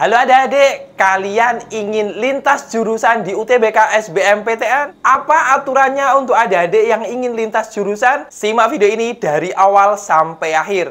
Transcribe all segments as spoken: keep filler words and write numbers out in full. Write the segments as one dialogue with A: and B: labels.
A: Halo adik-adik, kalian ingin lintas jurusan di U T B K S B M P T N? Apa aturannya untuk adik-adik yang ingin lintas jurusan? Simak video ini dari awal sampai akhir.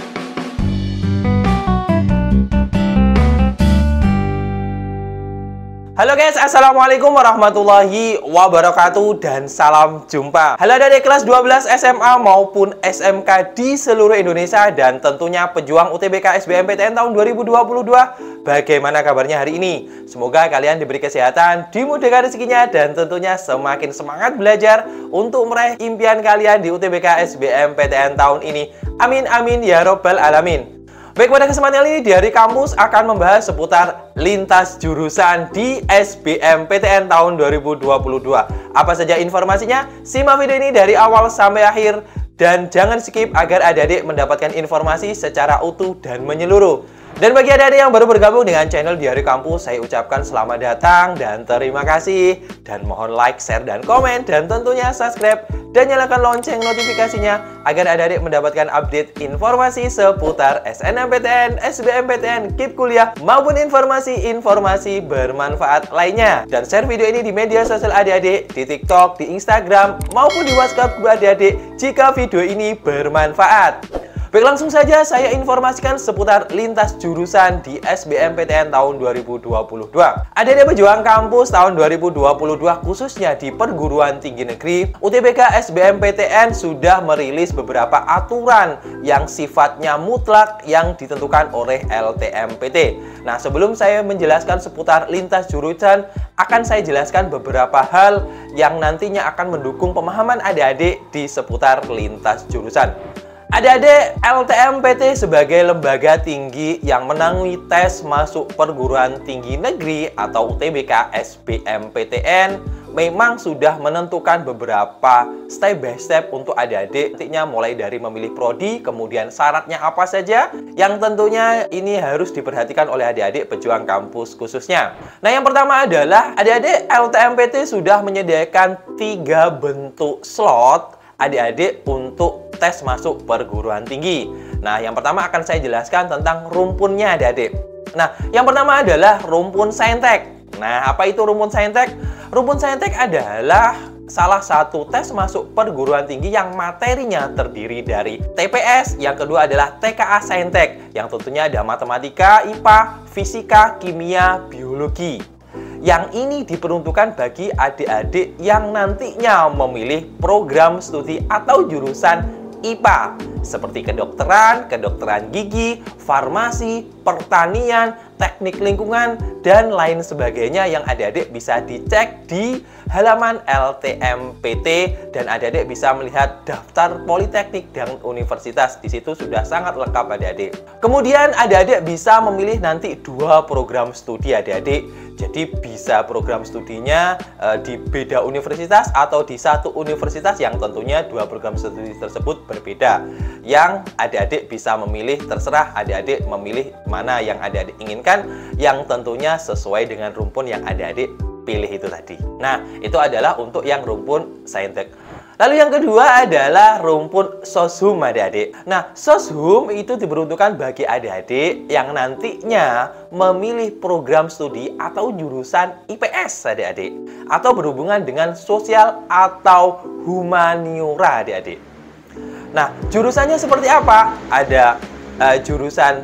A: Halo guys, assalamualaikum warahmatullahi wabarakatuh dan salam jumpa. Halo adik-adik kelas dua belas S M A maupun S M K di seluruh Indonesia dan tentunya pejuang U T B K S B M P T N tahun dua ribu dua puluh dua. Bagaimana kabarnya hari ini? Semoga kalian diberi kesehatan, dimudahkan rezekinya dan tentunya semakin semangat belajar untuk meraih impian kalian di U T B K S B M P T N tahun ini. Amin amin ya robbal alamin. Baik, pada kesempatan kali ini di Hari Kampus akan membahas seputar lintas jurusan di S B M P T N tahun dua ribu dua puluh dua. Apa saja informasinya? Simak video ini dari awal sampai akhir dan jangan skip agar adik-adik mendapatkan informasi secara utuh dan menyeluruh. Dan bagi adik-adik yang baru bergabung dengan channel di Hari Kampus, saya ucapkan selamat datang dan terima kasih. Dan mohon like, share, dan komen, dan tentunya subscribe dan nyalakan lonceng notifikasinya agar adik-adik mendapatkan update informasi seputar S N M P T N, S B M P T N, K I P kuliah, maupun informasi-informasi bermanfaat lainnya. Dan share video ini di media sosial adik-adik, di TikTok, di Instagram, maupun di WhatsApp group adik-adik jika video ini bermanfaat. Baik, langsung saja saya informasikan seputar lintas jurusan di S B M P T N tahun dua ribu dua puluh dua. Adik-adik pejuang kampus tahun dua ribu dua puluh dua khususnya di perguruan tinggi negeri, U T B K S B M P T N sudah merilis beberapa aturan yang sifatnya mutlak yang ditentukan oleh L T M P T. Nah, sebelum saya menjelaskan seputar lintas jurusan, akan saya jelaskan beberapa hal yang nantinya akan mendukung pemahaman adik-adik di seputar lintas jurusan. Adik-adik, L T M P T sebagai lembaga tinggi yang menangani tes masuk perguruan tinggi negeri atau U T B K S B M P T N memang sudah menentukan beberapa step by step untuk adik-adik, nantinya mulai dari memilih prodi, kemudian syaratnya apa saja yang tentunya ini harus diperhatikan oleh adik-adik pejuang kampus khususnya. Nah, yang pertama adalah adik-adik L T M P T sudah menyediakan tiga bentuk slot adik-adik untuk tes masuk perguruan tinggi. Nah, yang pertama akan saya jelaskan tentang rumpunnya adik-adik. Nah, yang pertama adalah rumpun saintek. Nah, apa itu rumpun saintek? Rumpun saintek adalah salah satu tes masuk perguruan tinggi yang materinya terdiri dari T P S, yang kedua adalah T K A saintek, yang tentunya ada matematika, I P A, fisika, kimia, biologi. Yang ini diperuntukkan bagi adik-adik yang nantinya memilih program studi atau jurusan I P A seperti kedokteran, kedokteran gigi, farmasi, pertanian, teknik lingkungan, dan lain sebagainya yang adik-adik bisa dicek di halaman L T M P T dan adik-adik bisa melihat daftar politeknik dan universitas. Di situ sudah sangat lengkap adik-adik. Kemudian adik-adik bisa memilih nanti dua program studi adik-adik. Jadi bisa program studinya e, di beda universitas atau di satu universitas yang tentunya dua program studi tersebut berbeda. Yang adik-adik bisa memilih, terserah adik-adik memilih mana yang adik-adik inginkan, yang tentunya sesuai dengan rumpun yang adik-adik pilih itu tadi. Nah, itu adalah untuk yang rumpun saintek. Lalu yang kedua adalah rumpun soshum adik-adik. Nah, soshum itu diperuntukkan bagi adik-adik yang nantinya memilih program studi atau jurusan I P S adik-adik, atau berhubungan dengan sosial atau humaniora adik-adik. Nah, jurusannya seperti apa? Ada uh, jurusan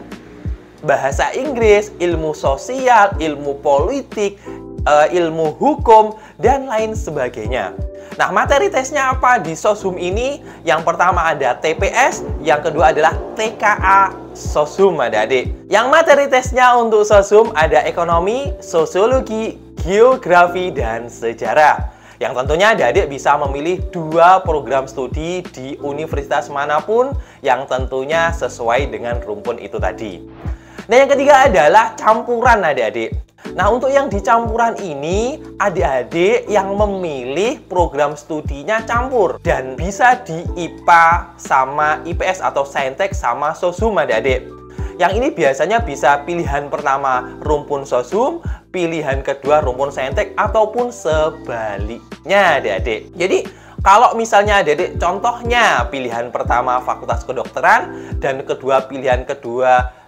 A: bahasa Inggris, ilmu sosial, ilmu politik, uh, ilmu hukum, dan lain sebagainya. Nah, materi tesnya apa di soshum ini? Yang pertama ada T P S, yang kedua adalah T K A soshum adik-adik. Yang materi tesnya untuk soshum ada ekonomi, sosiologi, geografi, dan sejarah. Yang tentunya adik-adik bisa memilih dua program studi di universitas manapun yang tentunya sesuai dengan rumpun itu tadi. Nah, yang ketiga adalah campuran adik-adik. Nah, untuk yang di campuran ini, adik-adik yang memilih program studinya campur dan bisa di I P A sama I P S atau saintek sama soshum adik-adik. Yang ini biasanya bisa pilihan pertama rumpun soshum, pilihan kedua rumpun saintek, ataupun sebaliknya adik-adik. Jadi, kalau misalnya adik-adik contohnya pilihan pertama fakultas kedokteran dan kedua pilihan kedua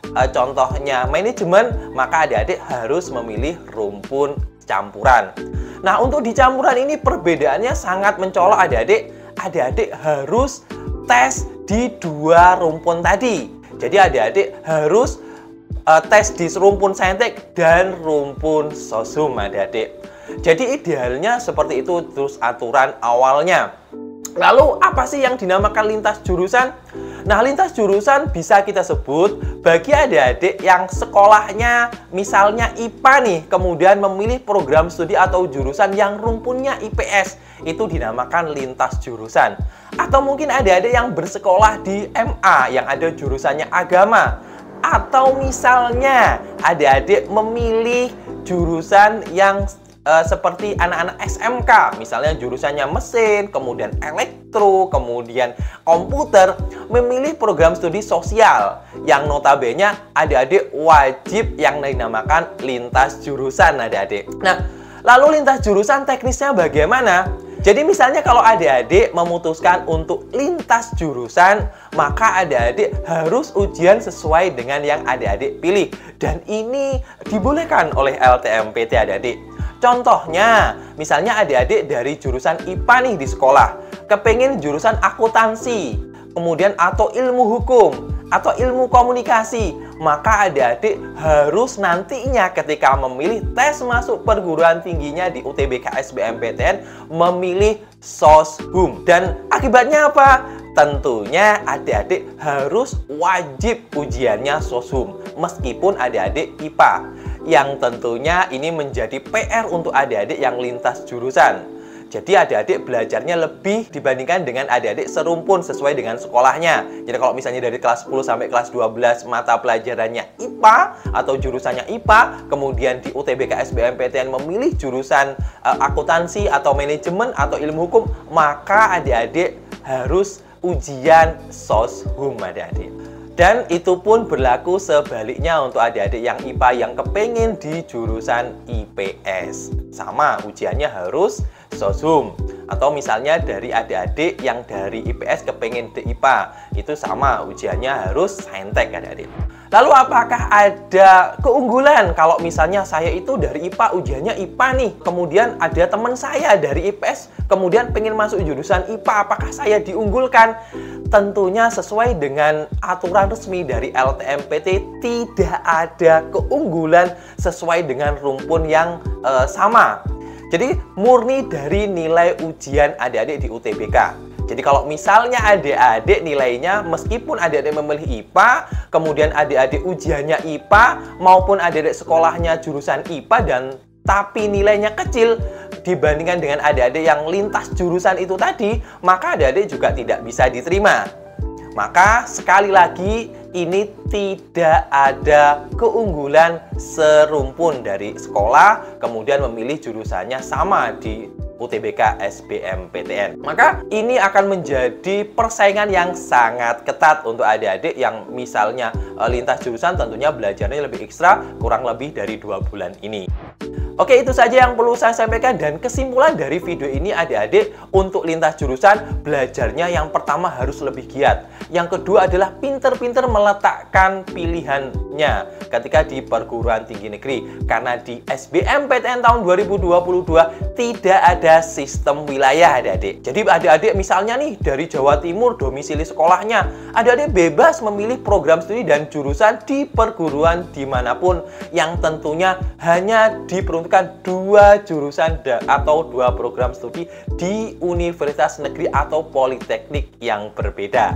A: uh, contohnya manajemen, maka adik-adik harus memilih rumpun campuran. Nah, untuk di campuran ini perbedaannya sangat mencolok adik-adik. Adik-adik harus tes di dua rumpun tadi. Jadi adik-adik harus uh, tes di rumpun saintek dan rumpun sosum adik-adik. Jadi idealnya seperti itu terus aturan awalnya. Lalu apa sih yang dinamakan lintas jurusan? Nah, lintas jurusan bisa kita sebut bagi adik-adik yang sekolahnya misalnya I P A nih, kemudian memilih program studi atau jurusan yang rumpunnya I P S, itu dinamakan lintas jurusan. Atau mungkin adik-adik yang bersekolah di M A yang ada jurusannya agama. Atau misalnya adik-adik memilih jurusan yang Uh, seperti anak-anak S M K, misalnya jurusannya mesin, kemudian elektro, kemudian komputer, memilih program studi sosial yang notabene adik-adik wajib yang dinamakan lintas jurusan adik-adik. Nah, lalu lintas jurusan teknisnya bagaimana? Jadi misalnya kalau adik-adik memutuskan untuk lintas jurusan, maka adik-adik harus ujian sesuai dengan yang adik-adik pilih. Dan ini dibolehkan oleh L T M P T adik-adik. Contohnya, misalnya adik-adik dari jurusan I P A nih di sekolah, kepengen jurusan akuntansi, kemudian atau ilmu hukum, atau ilmu komunikasi, maka adik-adik harus nantinya ketika memilih tes masuk perguruan tingginya di U T B K S B M P T N memilih soshum. Dan akibatnya apa? Tentunya adik-adik harus wajib ujiannya soshum meskipun adik-adik I P A. Yang tentunya ini menjadi P R untuk adik-adik yang lintas jurusan. Jadi adik-adik belajarnya lebih dibandingkan dengan adik-adik serumpun sesuai dengan sekolahnya. Jadi kalau misalnya dari kelas sepuluh sampai kelas dua belas mata pelajarannya I P A atau jurusannya I P A, kemudian di U T B K S B M P T N memilih jurusan uh, akuntansi atau manajemen atau ilmu hukum, maka adik-adik harus ujian soshum adik-adik. Dan itu pun berlaku sebaliknya untuk adik-adik yang I P A yang kepengen di jurusan I P S. Sama, ujiannya harus soshum. Atau misalnya dari adik-adik yang dari I P S kepengen di I P A, itu sama, ujiannya harus saintek adik-adik. Lalu apakah ada keunggulan kalau misalnya saya itu dari I P A, ujiannya I P A nih, kemudian ada teman saya dari I P S, kemudian pengen masuk jurusan I P A, apakah saya diunggulkan? Tentunya sesuai dengan aturan resmi dari L T M P T, tidak ada keunggulan sesuai dengan rumpun yang uh, sama. Jadi murni dari nilai ujian adik-adik di U T B K. Jadi kalau misalnya adik-adik nilainya meskipun adik-adik memilih I P A, kemudian adik-adik ujiannya I P A maupun adik-adik sekolahnya jurusan I P A dan tapi nilainya kecil dibandingkan dengan adik-adik yang lintas jurusan itu tadi, maka adik-adik juga tidak bisa diterima. Maka sekali lagi ini tidak ada keunggulan serumpun dari sekolah kemudian memilih jurusannya sama di U T B K S B M P T N. Maka ini akan menjadi persaingan yang sangat ketat untuk adik-adik yang misalnya lintas jurusan, tentunya belajarnya lebih ekstra kurang lebih dari dua bulan ini. Oke, itu saja yang perlu saya sampaikan dan kesimpulan dari video ini adik-adik untuk lintas jurusan belajarnya yang pertama harus lebih giat. Yang kedua adalah pinter-pinter meletakkan pilihannya ketika di perguruan tinggi negeri. Karena di S B M P T N tahun dua ribu dua puluh dua tidak ada sistem wilayah adik-adik. Jadi adik-adik misalnya nih dari Jawa Timur domisili sekolahnya, adik-adik bebas memilih program studi dan jurusan di perguruan dimanapun yang tentunya hanya diperuntukkan dua jurusan atau dua program studi di universitas negeri atau politeknik yang berbeda.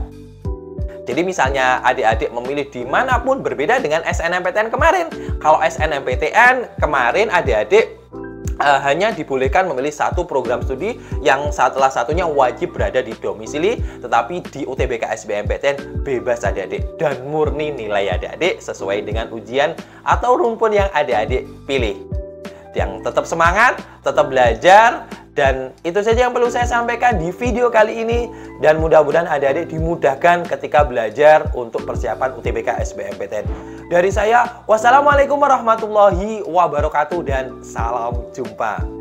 A: Jadi misalnya adik-adik memilih dimanapun berbeda dengan S N M P T N kemarin. Kalau S N M P T N kemarin adik-adik uh, hanya dibolehkan memilih satu program studi yang salah satunya wajib berada di domisili, tetapi di U T B K S B M P T N bebas adik-adik dan murni nilai adik-adik sesuai dengan ujian atau rumpun yang adik-adik pilih. Yang tetap semangat, tetap belajar, dan itu saja yang perlu saya sampaikan di video kali ini. Dan mudah-mudahan adik-adik dimudahkan ketika belajar untuk persiapan U T B K S B M P T N. Dari saya, wassalamualaikum warahmatullahi wabarakatuh dan salam jumpa.